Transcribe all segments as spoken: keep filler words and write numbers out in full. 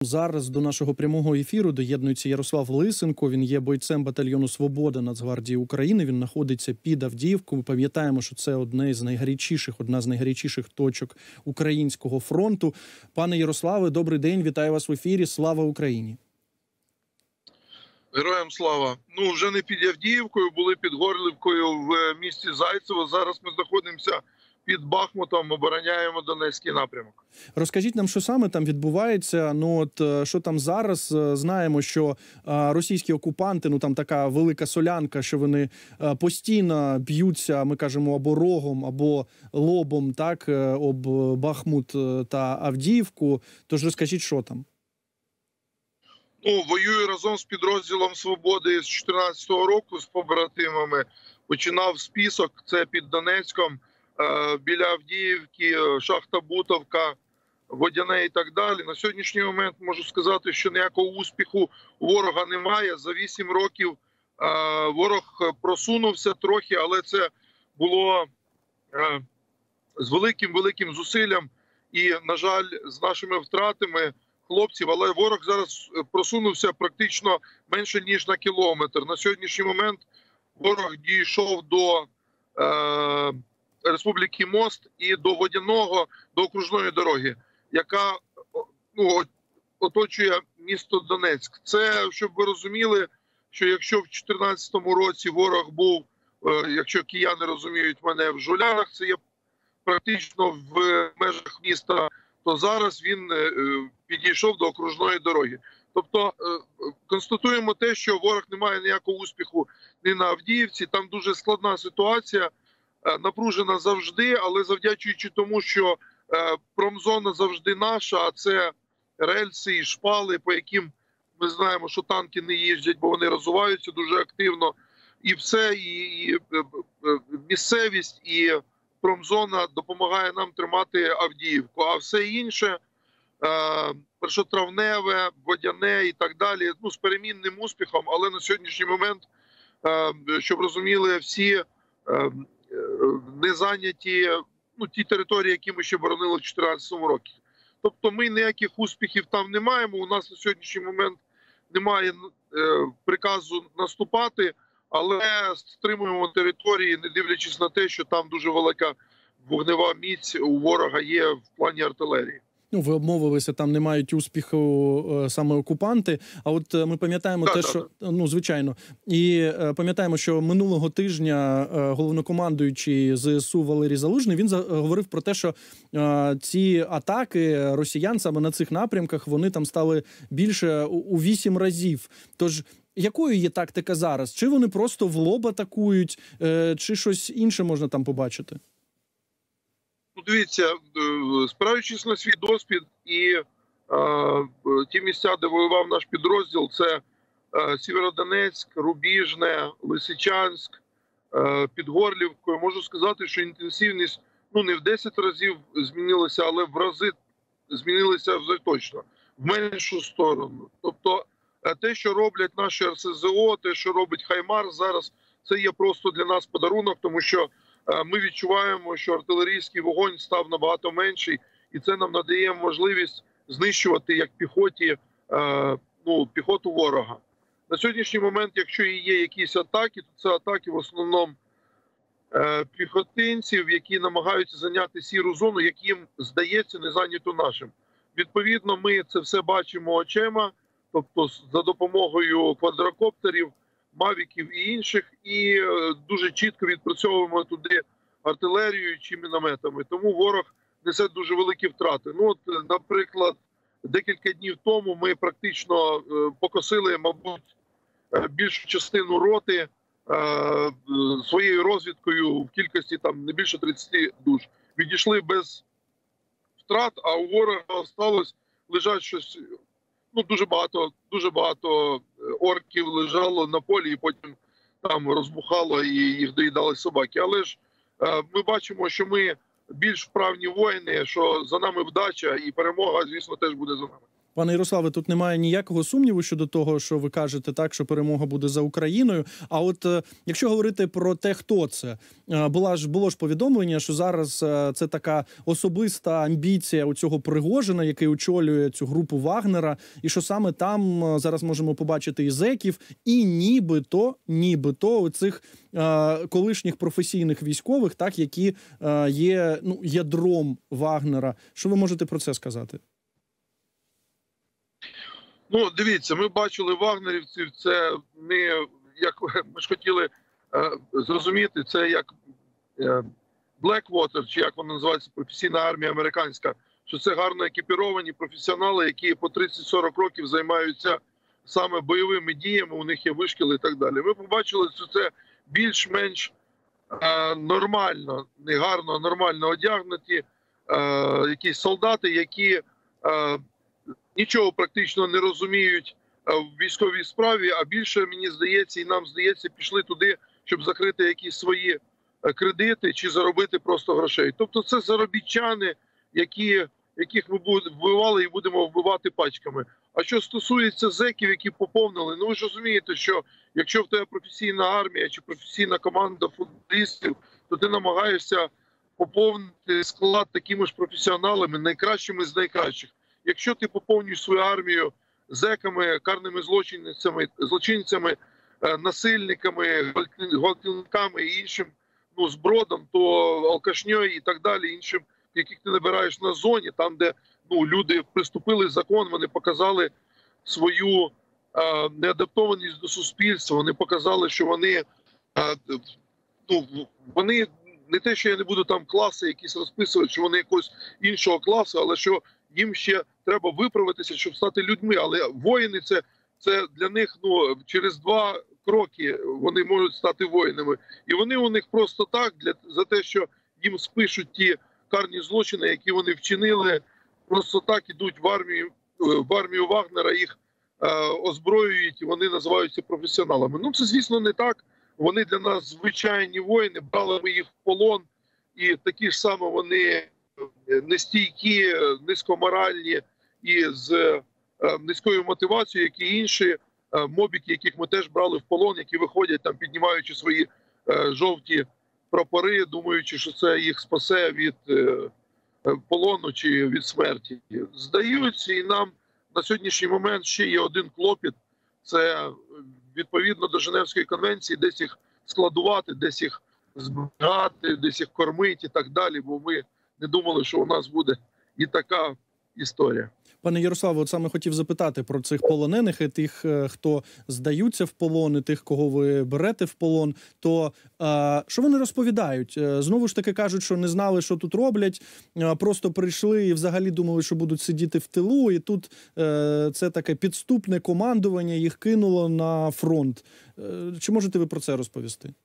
Зараз до нашого прямого ефіру доєднується Ярослав Лисенко. Він є бойцем батальйону «Свобода» Нацгвардії України. Він знаходиться під Авдіївкою. Ми пам'ятаємо, що це одне з найгарячіших, одна з найгарячіших точок українського фронту. Пане Ярославе, добрий день, вітаю вас в ефірі. Слава Україні! Героям слава! Ну, вже не під Авдіївкою, були під Горлівкою в місті Зайцево. Зараз ми знаходимося під Бахмутом, обороняємо Донецький напрямок. Розкажіть нам, що саме там відбувається, ну от що там зараз. Знаємо, що а, російські окупанти, ну там така велика солянка, що вони а, постійно б'ються, ми кажемо, або рогом, або лобом, так, об Бахмут та Авдіївку. Тож розкажіть, що там? Ну, воюю разом з підрозділом «Свободи» з дві тисячі чотирнадцятого року, з побратимами. Починав список, це під Донецьком, біля Авдіївки, шахта Бутовка, Водяне і так далі. На сьогоднішній момент можу сказати, що ніякого успіху у ворога немає. За вісім років ворог просунувся трохи, але це було з великим-великим зусиллям і, на жаль, з нашими втратами хлопців. Але ворог зараз просунувся практично менше, ніж на кілометр. На сьогоднішній момент ворог дійшов до Республіки Мост і до Водяного, до окружної дороги, яка ну, оточує місто Донецьк. Це, щоб ви розуміли, що якщо в дві тисячі чотирнадцятому році ворог був, якщо кияни розуміють мене, в Жулянах, це є практично в межах міста, то зараз він підійшов до окружної дороги. Тобто констатуємо те, що ворог не має ніякого успіху ні на Авдіївці, там дуже складна ситуація, напружена завжди, але завдячуючи тому, що промзона завжди наша, а це рельси і шпали, по яким ми знаємо, що танки не їздять, бо вони розвиваються дуже активно. І все, і, і місцевість, і промзона допомагає нам тримати Авдіївку. А все інше, першотравневе, Водяне і так далі, ну, з перемінним успіхом, але на сьогоднішній момент, щоб розуміли всі, не зайняті ну, ті території, які ми ще боронили в дві тисячі чотирнадцятому році. Тобто ми ніяких успіхів там не маємо, у нас на сьогоднішній момент немає е, приказу наступати, але стримуємо території, не дивлячись на те, що там дуже велика вогнева міць у ворога є в плані артилерії. Ну, ви обмовилися, там не мають успіху е, саме окупанти. А от е, ми пам'ятаємо те, що, ну, звичайно, і е, пам'ятаємо, що минулого тижня е, головнокомандуючий ЗСУ Валерій Залужний, він говорив про те, що е, ці атаки росіян саме на цих напрямках, вони там стали більше у, у вісім разів. Тож, якою є тактика зараз? Чи вони просто в лоб атакують, е, чи щось інше можна там побачити? Ну, дивіться, спираючись на свій досвід і е, ті місця, де воював наш підрозділ, це е, Сєвєродонецьк, Рубіжне, Лисичанськ, е, під Горлівкою, можу сказати, що інтенсивність ну, не в десять разів змінилася, але в рази змінилася вже точно, в меншу сторону. Тобто е, те, що роблять наші ар ес зе о, те, що робить Хаймарс зараз, це є просто для нас подарунок, тому що ми відчуваємо, що артилерійський вогонь став набагато менший, і це нам надає можливість знищувати як піхоті, ну, піхоту ворога. На сьогоднішній момент, якщо і є якісь атаки, то це атаки в основному піхотинців, які намагаються зайняти сіру зону, як їм здається, не зайнято нашим. Відповідно, ми це все бачимо очима, тобто за допомогою квадрокоптерів, мавіків і інших, і дуже чітко відпрацьовуємо туди артилерією чи мінометами. Тому ворог несе дуже великі втрати. Ну, от, наприклад, декілька днів тому ми практично покосили, мабуть, більшу частину роти своєю розвідкою в кількості там не більше тридцяти душ. Відійшли без втрат, а у ворога залишилось лежать щось. Ну, дуже багато, дуже багато орків лежало на полі і потім там розбухало і їх доїдали собаки. Але ж е, ми бачимо, що ми більш вправні воїни, що за нами вдача і перемога, звісно, теж буде за нами. Пане Ярославе, тут немає ніякого сумніву щодо того, що ви кажете так, що перемога буде за Україною. А от якщо говорити про те, хто це, була ж було ж повідомлення, що зараз це така особиста амбіція у цього Пригожина, який очолює цю групу Вагнера, і що саме там зараз можемо побачити і зеків, і нібито, нібито цих колишніх професійних військових, так, які є, ну, ядром Вагнера. Що ви можете про це сказати? Ну, дивіться, ми бачили вагнерівців, це не, як ми ж хотіли е, зрозуміти, це як е, Blackwater, чи як вона називається, професійна армія американська, що це гарно екіпіровані професіонали, які по тридцять-сорок років займаються саме бойовими діями, у них є вишкіли і так далі. Ми побачили, що це більш-менш е, нормально, не гарно, а нормально одягнуті е, якісь солдати, які е, нічого практично не розуміють в військовій справі, а більше, мені здається, і нам здається, пішли туди, щоб закрити якісь свої кредити чи заробити просто грошей. Тобто це заробітчани, які, яких ми вбивали і будемо вбивати пачками. А що стосується зеків, які поповнили, ну ви ж розумієте, що якщо в тебе професійна армія чи професійна команда футболістів, то ти намагаєшся поповнити склад такими ж професіоналами, найкращими з найкращих. Якщо ти поповнюєш свою армію зеками, карними злочинцями, злочинцями, насильниками, гвалтівниками і іншим, ну, збродом, то алкашньою і так далі, іншим, яких ти набираєш на зоні, там, де, ну, люди приступили закон, вони показали свою е, неадаптованість до суспільства, вони показали, що вони, е, ну, вони не те, що я не буду там класи якісь розписувати, що вони якогось іншого класу, але що їм ще треба виправитися, щоб стати людьми. Але воїни це, це для них, ну, через два кроки вони можуть стати воїнами. І вони у них просто так, для, за те, що їм спишуть ті карні злочини, які вони вчинили, просто так ідуть в армію, в армію Вагнера, їх е, озброюють, і вони називаються професіоналами. Ну, це, звісно, не так. Вони для нас звичайні воїни, брали ми їх в полон, і такі ж саме вони нестійкі, низькоморальні і з низькою мотивацією, як і інші мобіки, яких ми теж брали в полон, які виходять там, піднімаючи свої жовті прапори, думаючи, що це їх спасе від полону чи від смерті. Здаються, і нам на сьогоднішній момент ще є один клопіт. Це відповідно до Женевської конвенції, десь їх складувати, десь їх збирати, десь їх кормити і так далі, бо ми не думали, що у нас буде і така історія. Пане Ярославе, от саме хотів запитати про цих полонених і тих, хто здаються в полон, і тих, кого ви берете в полон. То а, що вони розповідають? Знову ж таки кажуть, що не знали, що тут роблять, просто прийшли і взагалі думали, що будуть сидіти в тилу, і тут е, це таке підступне командування їх кинуло на фронт. Чи можете ви про це розповісти?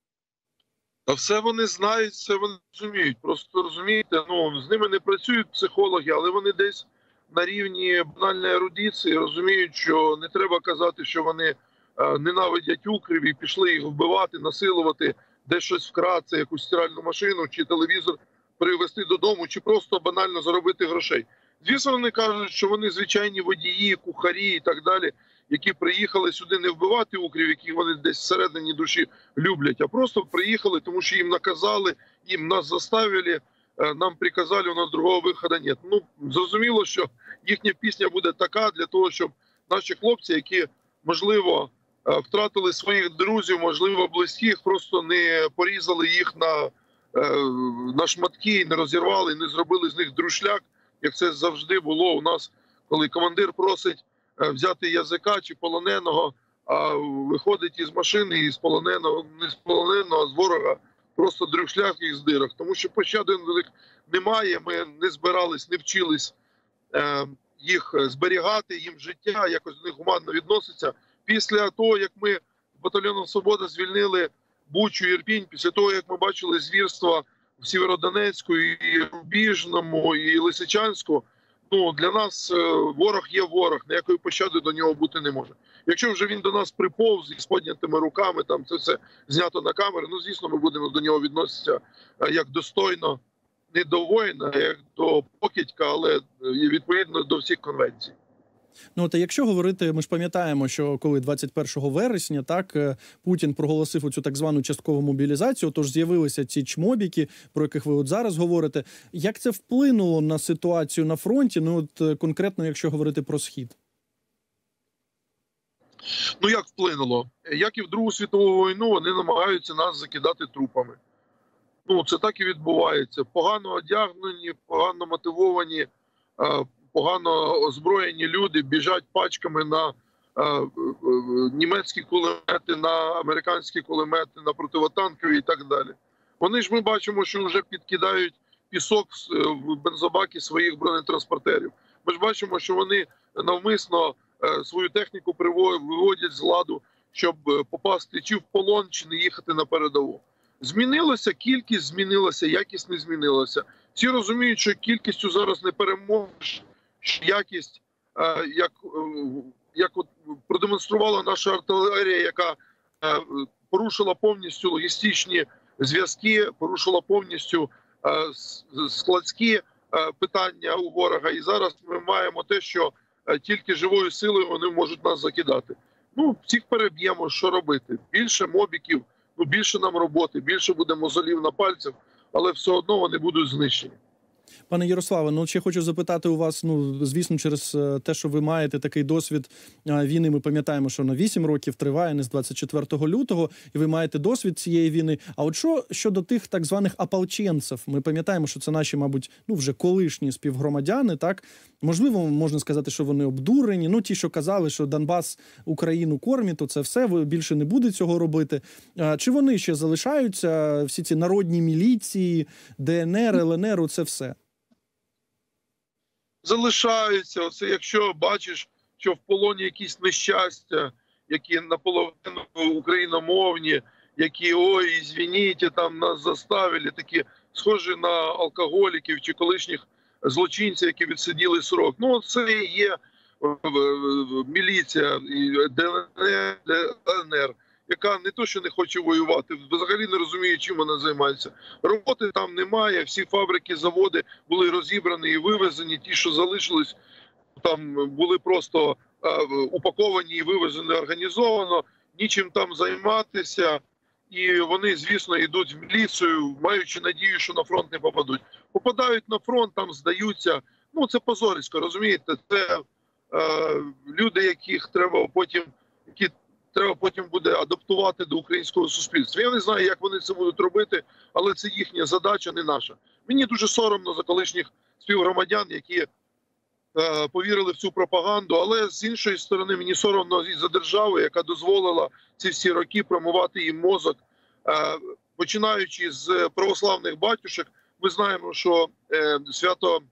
Та все вони знають, все вони розуміють. Просто розумієте, ну, з ними не працюють психологи, але вони десь на рівні банальної ерудиції розуміють, що не треба казати, що вони е, ненавидять укрів і пішли їх вбивати, насилувати, десь щось вкрасти, якусь стиральну машину чи телевізор привезти додому, чи просто банально заробити грошей. Звісно, вони кажуть, що вони звичайні водії, кухарі і так далі, які приїхали сюди не вбивати укрів, які вони десь всередині душі люблять, а просто приїхали, тому що їм наказали, їм нас заставили, нам приказали, у нас другого виходу нет. Ну, зрозуміло, що їхня пісня буде така для того, щоб наші хлопці, які, можливо, втратили своїх друзів, можливо, близьких, просто не порізали їх на, на шматки, не розірвали, не зробили з них друшляк, як це завжди було у нас, коли командир просить взяти язика чи полоненого, а виходить із машини, і з полоненого, не з полоненого, а з ворога, просто дрюкшлях їх з дирок. Тому що пощади до них немає, ми не збирались, не вчились е, їх зберігати, їм життя, якось до них гуманно відноситься. Після того, як ми батальйоном «Свобода» звільнили Бучу, Ірпінь, після того, як ми бачили звірства в Сєвєродонецьку, і Рубіжному, і Лисичанську, ну, для нас ворог є ворог, ніякої пощади до нього бути не може. Якщо вже він до нас приповз із піднятими руками, там це все знято на камери, ну, звісно, ми будемо до нього відноситися як достойно, не до воїна, як до покидька, але відповідно до всіх конвенцій. Ну, от, якщо говорити, ми ж пам'ятаємо, що коли двадцять першого вересня, так, Путін проголосив оцю так звану часткову мобілізацію, тож з'явилися ці чмобіки, про яких ви от зараз говорите. Як це вплинуло на ситуацію на фронті, ну, от, конкретно, якщо говорити про Схід? Ну, як вплинуло? Як і в Другу світову війну, вони намагаються нас закидати трупами. Ну, це так і відбувається. Погано одягнені, погано мотивовані, погано озброєні люди біжать пачками на німецькі кулемети, на американські кулемети, на противотанкові і так далі. Вони ж, ми бачимо, що вже підкидають пісок в бензобаки своїх бронетранспортерів. Ми ж бачимо, що вони навмисно свою техніку виводять з ладу, щоб попасти чи в полон, чи не їхати на передову. Змінилася кількість, змінилася, якість не змінилася. Всі розуміють, що кількістю зараз не переможеш, якість, як, як от продемонструвала наша артилерія, яка порушила повністю логістичні зв'язки, порушила повністю складські питання у ворога. І зараз ми маємо те, що тільки живою силою вони можуть нас закидати. Ну, всіх переб'ємо, що робити. Більше мобіків, ну, більше нам роботи, більше буде мозолів на пальцях, але все одно вони будуть знищені. Пане Ярославе, ну ще хочу запитати у вас, ну, звісно, через те, що ви маєте такий досвід війни, ми пам'ятаємо, що на вісім років триває, не з двадцять четвертого лютого, і ви маєте досвід цієї війни. А от що щодо тих так званих ополченців? Ми пам'ятаємо, що це наші, мабуть, ну, вже колишні співгромадяни, так? Можливо, можна сказати, що вони обдурені. Ну, ті, що казали, що Донбас Україну кормить, то це все, більше не буде цього робити. Чи вони ще залишаються, всі ці народні міліції, ДНР, ЛНР, це все? Залишаються. Оце якщо бачиш, що в полоні якісь нещастя, які наполовину україномовні, які ой, ізвініть, там нас заставили, такі схожі на алкоголіків чи колишніх злочинців, які відсиділи срок. Ну, це і є міліція, ДНР, ЛНР, яка не то, що не хоче воювати, взагалі не розуміє, чим вона займається. Роботи там немає, всі фабрики, заводи були розібрані і вивезені, ті, що залишились, там були просто е, упаковані і вивезені організовано, нічим там займатися. І вони, звісно, йдуть в міліцію, маючи надію, що на фронт не попадуть. Попадають на фронт, там здаються. Ну, це позорисько, розумієте? Це е, люди, яких треба потім, які треба потім буде адаптувати до українського суспільства. Я не знаю, як вони це будуть робити, але це їхня задача, не наша. Мені дуже соромно за колишніх співгромадян, які е, повірили в цю пропаганду, але з іншої сторони мені соромно і за державу, яка дозволила ці всі роки промивати їм мозок. Е, починаючи з православних батюшок, ми знаємо, що е, свято...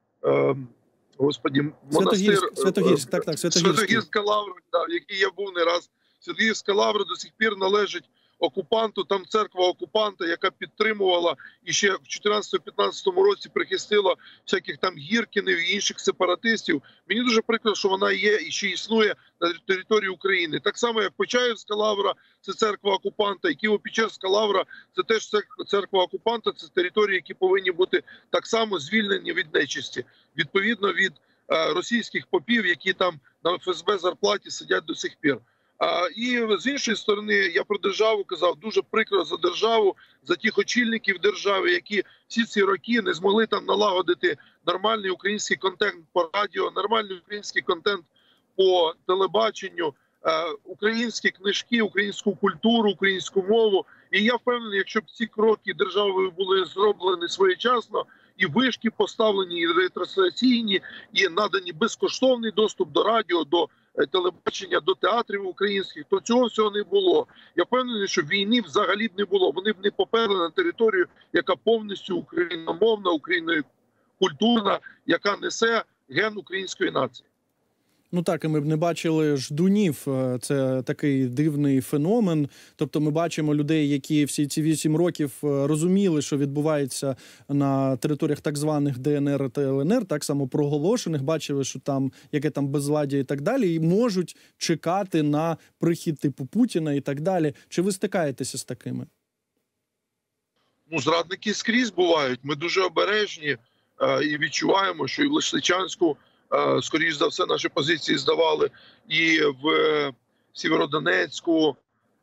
Е, Господі, монастир Святогірськ, так, так, Святогірська лавра, да, в якій я був не раз. Святогірська лавра до сих пір належить окупанту, там церква окупанта, яка підтримувала і ще в чотирнадцятому-п'ятнадцятому році прихистила всяких там Гіркінів і інших сепаратистів. Мені дуже прикро, що вона є і ще існує на території України. Так само, як Почаївська лавра – це церква окупанта, і Києво-Печерська лавра – це теж церква окупанта, це території, які повинні бути так само звільнені від нечисті, відповідно від е, російських попів, які там на еф ес бе зарплаті сидять до сих пір. А, і з іншої сторони, я про державу казав, дуже прикро за державу, за тих очільників держави, які всі ці роки не змогли там налагодити нормальний український контент по радіо, нормальний український контент по телебаченню, е, українські книжки, українську культуру, українську мову. І я впевнений, якщо б ці кроки державою були зроблені своєчасно, і вишки поставлені, і ретрансляційні, і надані безкоштовний доступ до радіо, до телебачення, до театрів українських, то цього всього не було. Я впевнений, що війни взагалі б не було. Вони б не поперли на територію, яка повністю україномовна, українокультурна, яка несе ген української нації. Ну так, і ми б не бачили ждунів. Це такий дивний феномен. Тобто ми бачимо людей, які всі ці вісім років розуміли, що відбувається на територіях так званих Де Ен Ер та Ел Ен Ер, так само проголошених, бачили, що там, яке там безладдя і так далі, і можуть чекати на прихід типу Путіна і так далі. Чи ви стикаєтеся з такими? Ну, зрадники скрізь бувають. Ми дуже обережні е, і відчуваємо, що і в Лисичанську скоріш за все, наші позиції здавали і в Сєвєродонецьку.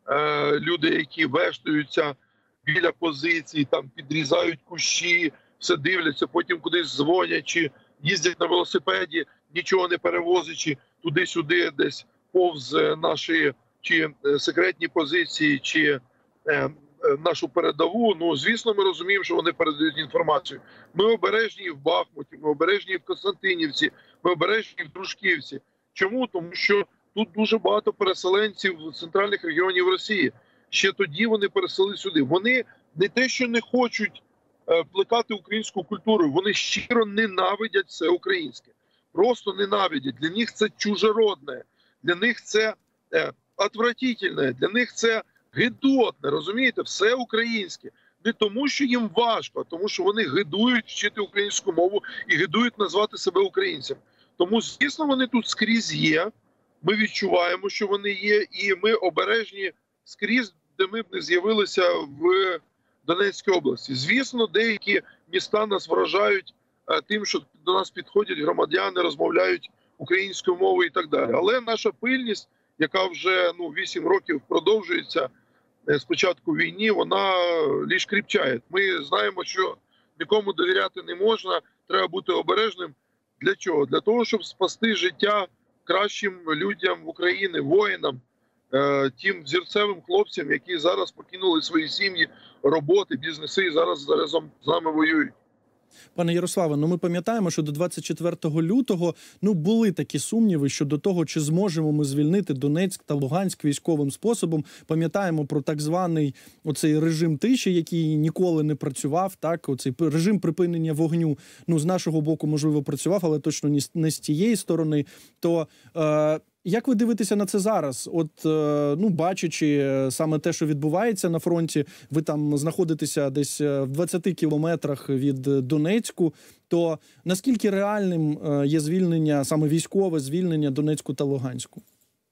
Люди, які вештуються біля позицій, там підрізають кущі, все дивляться, потім кудись дзвонять, чи їздять на велосипеді, нічого не перевозячи туди-сюди, десь повз наші чи секретні позиції, чи е, нашу передову. Ну, звісно, ми розуміємо, що вони передають інформацію. Ми обережні і в Бахмуті, ми обережні і в Костянтинівці, ми обережні і в Дружківці. Чому? Тому що тут дуже багато переселенців з центральних регіонів Росії. Ще тоді вони переселили сюди. Вони не те, що не хочуть е, плекати українську культуру, вони щиро ненавидять все українське. Просто ненавидять. Для них це чужеродне, для них це е, отвратительне, для них це гидотне, розумієте? Все українське. Не тому, що їм важко, а тому, що вони гидують вчити українську мову і гидують назвати себе українцем. Тому, звісно, вони тут скрізь є. Ми відчуваємо, що вони є, і ми обережні скрізь, де ми б не з'явилися в Донецькій області. Звісно, деякі міста нас вражають тим, що до нас підходять громадяни, розмовляють українською мовою і так далі. Але наша пильність, яка вже ну, вісім років продовжується з початку війни, вона лише кріпчає. Ми знаємо, що нікому довіряти не можна, треба бути обережним. Для чого? Для того, щоб спасти життя кращим людям України, воїнам, тим взірцевим хлопцям, які зараз покинули свої сім'ї, роботи, бізнеси і зараз разом з нами воюють. Пане Ярославе, ну ми пам'ятаємо, що до двадцять четвертого лютого ну були такі сумніви щодо того, чи зможемо ми звільнити Донецьк та Луганськ військовим способом. Пам'ятаємо про так званий оцей режим тиші, який ніколи не працював, так, оцей режим припинення вогню, ну з нашого боку, можливо, працював, але точно не з тієї сторони. То е як ви дивитеся на це зараз? От, ну, бачачи саме те, що відбувається на фронті, ви там знаходитеся десь в двадцяти кілометрах від Донецьку, то наскільки реальним є звільнення, саме військове звільнення Донецьку та Луганську?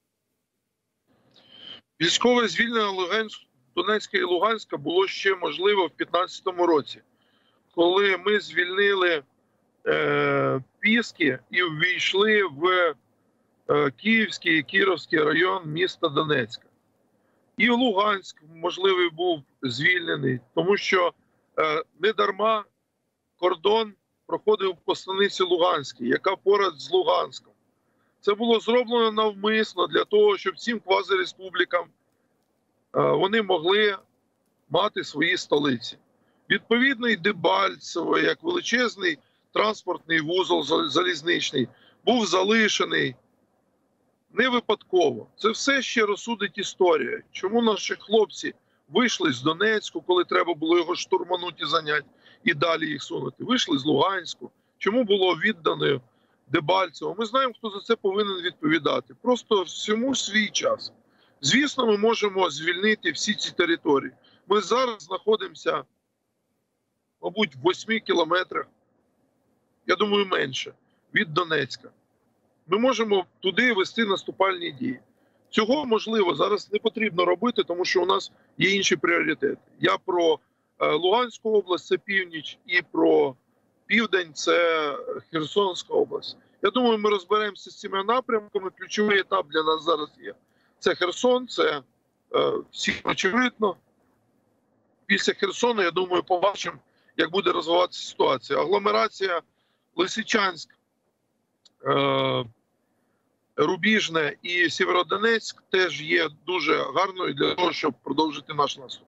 Військове звільнення Луганськ, Донецька і Луганська було ще можливо в п'ятнадцятому році, коли ми звільнили е, Піски і ввійшли в Київський і Кіровський район міста Донецька. І Луганськ, можливо, був звільнений, тому що е, недарма кордон проходив по станиці Луганській, яка поряд з Луганськом. Це було зроблено навмисно для того, щоб цим квазиреспублікам е, вони могли мати свої столиці. Відповідно, і Дебальцево, як величезний транспортний вузол залізничний, був залишений не випадково. Це все ще розсудить історія. Чому наші хлопці вийшли з Донецьку, коли треба було його штурманути і зайняти, і далі їх сунути? Вийшли з Луганську. Чому було віддано Дебальцево? Ми знаємо, хто за це повинен відповідати. Просто всьому свій час. Звісно, ми можемо звільнити всі ці території. Ми зараз знаходимося, мабуть, в восьми кілометрах, я думаю, менше, від Донецька. Ми можемо туди вести наступальні дії. Цього, можливо, зараз не потрібно робити, тому що у нас є інші пріоритети. Я про Луганську область, це північ, і про південь, це Херсонська область. Я думаю, ми розберемося з цими напрямками. Ключовий етап для нас зараз є. Це Херсон, це е, всім очевидно. Після Херсону, я думаю, побачимо, як буде розвиватися ситуація. Агломерація Лисичанськ, е, Рубіжне і Сєвєродонецьк теж є дуже гарною для того, щоб продовжити наш наступ.